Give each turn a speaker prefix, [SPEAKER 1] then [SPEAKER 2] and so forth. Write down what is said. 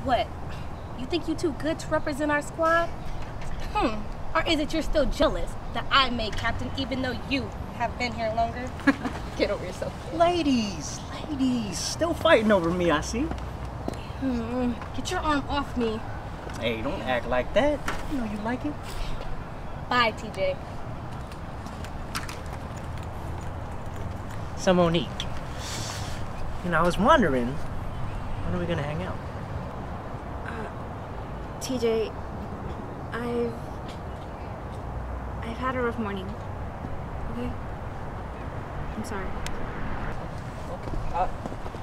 [SPEAKER 1] What? You think you too good to represent our squad? Or is it you're still jealous that I made captain even though you have been here longer? Get over yourself.
[SPEAKER 2] Ladies, still fighting over me, I see.
[SPEAKER 1] Get your arm off me.
[SPEAKER 2] Hey, don't act like that. You know you like it.
[SPEAKER 1] Bye, TJ.
[SPEAKER 2] So Monique, I was wondering, when are we gonna hang out?
[SPEAKER 3] TJ, I've had a rough morning. Okay? I'm sorry.
[SPEAKER 2] Okay.